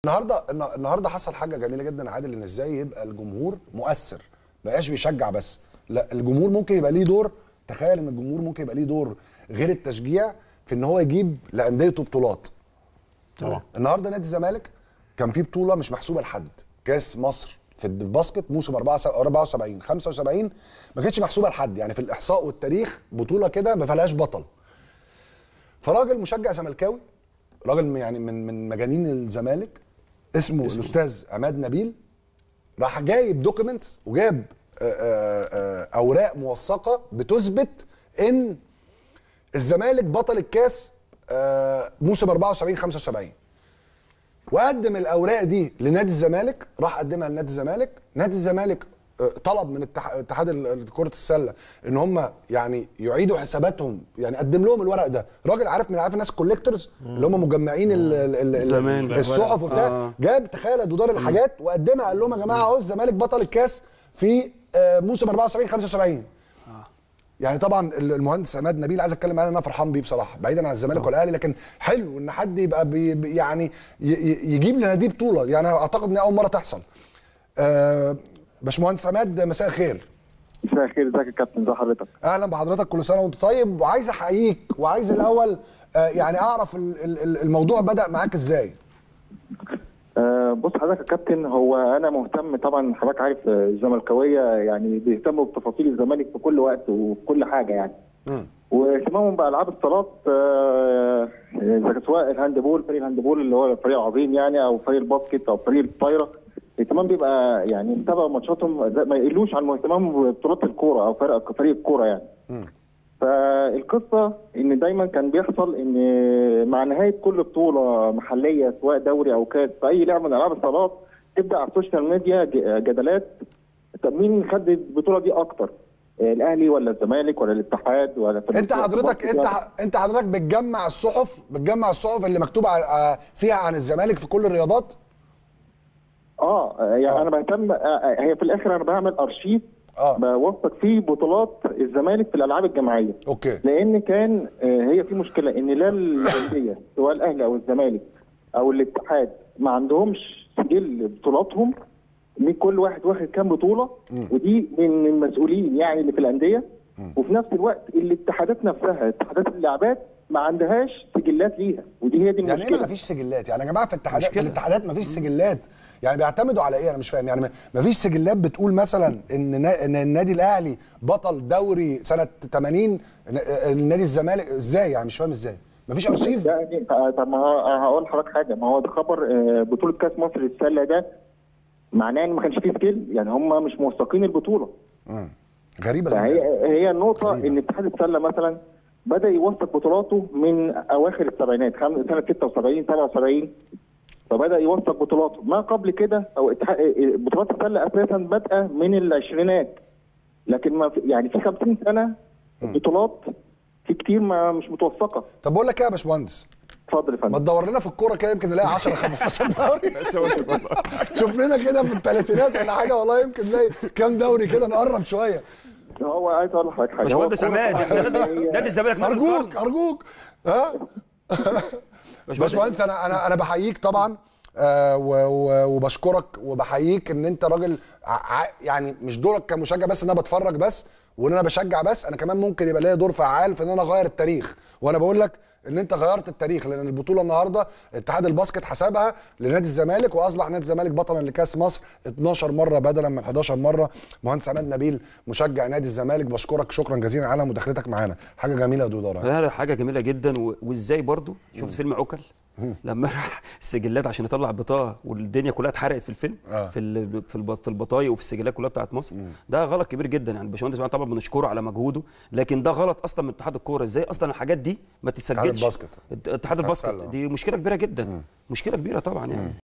النهارده حصل حاجه جميله جدا يا عادل، ان ازاي يبقى الجمهور مؤثر، ما بقاش بيشجع بس، لا الجمهور ممكن يبقى ليه دور. تخيل ان الجمهور ممكن يبقى ليه دور غير التشجيع في ان هو يجيب لانديته بطولات. طبعا النهارده نادي الزمالك كان في بطوله مش محسوبه لحد، كاس مصر في الباسكت موسم 74 75 ما كانتش محسوبه لحد، يعني في الاحصاء والتاريخ بطوله كده ما فيهاش بطل. فراجل مشجع زملكاوي، راجل يعني من مجانين الزمالك، اسمه الاستاذ عماد نبيل، راح جايب دوكيومنتس وجاب اوراق موثقه بتثبت ان الزمالك بطل الكاس موسم 74 75، وقدم الاوراق دي لنادي الزمالك، راح قدمها لنادي الزمالك. نادي الزمالك طلب من اتحاد كرة السلة ان هم يعني يعيدوا حساباتهم، يعني قدم لهم الورق ده. راجل عارف الناس الكوليكتورز اللي هم مجمعين الصحف وبتاع، جاب تخيل ادودار الحاجات وقدمها، قال لهم يا جماعه اهو الزمالك بطل الكاس في موسم 74 75. يعني طبعا المهندس عماد نبيل عايز اتكلم معاه، انا فرحان بيه بصراحه، بعيدا عن الزمالك والاهلي، لكن حلو ان حد يبقى يعني يجيب لنادي بطوله، يعني اعتقد ان اول مره تحصل. باشمهندس عماد، مساء الخير. مساء الخير، ازيك يا كابتن؟ ازي حضرتك؟ اهلا بحضرتك، كل سنه وانت طيب. وعايز احييك، وعايز الاول يعني اعرف الموضوع بدأ معاك ازاي؟ بص حضرتك يا كابتن، هو انا مهتم طبعا، حضرتك عارف الزملكاويه يعني بيهتموا بتفاصيل الزمالك في كل وقت وفي كل حاجه يعني. واهتمامهم بالعاب الصالات، سواء الهاندبول، فريق الهاندبول اللي هو فريق عظيم يعني، او فريق الباسكت او فريق الطايره، الاهتمام بيبقى يعني متابع ماتشاتهم، ما يقلوش عن اهتمامهم ببطولات الكوره او فريق الكوره يعني. فالقصه ان دايما كان بيحصل ان مع نهايه كل بطوله محليه سواء دوري او كاس في اي لعبه من العاب الصالات، تبدا على السوشيال ميديا جدالات، طب مين خد البطوله دي اكتر؟ الاهلي ولا الزمالك ولا الاتحاد ولا انت حضرتك بتجمع الصحف اللي مكتوب فيها عن الزمالك في كل الرياضات؟ يعني انا بهتم، هي في الاخر انا بعمل ارشيف بوثق فيه بطولات الزمالك في الالعاب الجماعيه. اوكي. لان كان هي في مشكله ان لا الانديه سواء الاهلي او الزمالك او الاتحاد ما عندهمش سجل بطولاتهم، ان كل واحد واخد كام بطوله، ودي من المسؤولين يعني اللي في الانديه. وفي نفس الوقت الاتحادات نفسها، اتحادات اللعبات ما عندهاش سجلات ليها، ودي هي دي المشكله. يعني ايه ما فيش سجلات؟ يعني يا جماعه في الاتحادات ما فيش سجلات، يعني بيعتمدوا على ايه؟ انا مش فاهم. يعني ما فيش سجلات بتقول مثلا ان النادي الاهلي بطل دوري سنه 80 النادي الزمالك، ازاي يعني؟ مش فاهم ازاي ما فيش ارشيف. يعني طب ما هقول لحضرتك حاجه، ما هو ده خبر بطوله كاس مصر للسله ده معناه ان ما كانش فيه سجل، يعني هم مش موثقين البطوله. غريبه جدا. هي النقطه غريبة. ان اتحاد السله مثلا بدا يوثق بطولاته من اواخر السبعينات، سنه 76 77، فبدا يوثق بطولاته. ما قبل كده او بطولات السله اساسا بادئه من العشرينات، لكن ما يعني في 50 سنه بطولات في كتير ما مش متوثقه. طب بقول لك ايه يا باشمهندس؟ اتفضل يا فندم. ما تدور لنا في الكوره كده، يمكن نلاقي 10 15 دوري. شوف لنا كده في الثلاثينات ولا حاجه، والله يمكن نلاقي كام دوري كده، نقرب شويه. هو عايز اقول لحضرتك حاجه، باشمهندس عماد، نادي الزمالك ارجوك باشمهندس، انا بحييك طبعا، وبشكرك وبحييك ان انت راجل يعني مش دورك كمشجع بس ان انا بتفرج بس وان انا بشجع بس، انا كمان ممكن يبقى ليا دور فعال في ان انا اغير التاريخ. وانا بقول لك ان انت غيرت التاريخ، لان البطوله النهارده اتحاد الباسكت حسبها لنادي الزمالك، واصبح نادي الزمالك بطلا لكاس مصر 12 مره بدلا من 11 مره. مهندس عماد نبيل مشجع نادي الزمالك، بشكرك شكرا جزيلا على مداخلتك معانا، حاجه جميله يا دودار. لا حاجه جميله جدا. وازاي برضو شفت فيلم عوكل لما راح السجلات عشان يطلع بطاقه والدنيا كلها اتحرقت في الفيلم، في البطايق وفي السجلات كلها بتاعت مصر. ده غلط كبير جدا يعني. الباشمهندس طبعا بنشكره على مجهوده، لكن ده غلط اصلا من اتحاد الكوره. ازاي اصلا الحاجات دي ما تتسجلش؟ اتحاد الباسكت دي مشكله كبيره جدا، مشكله كبيره طبعا يعني.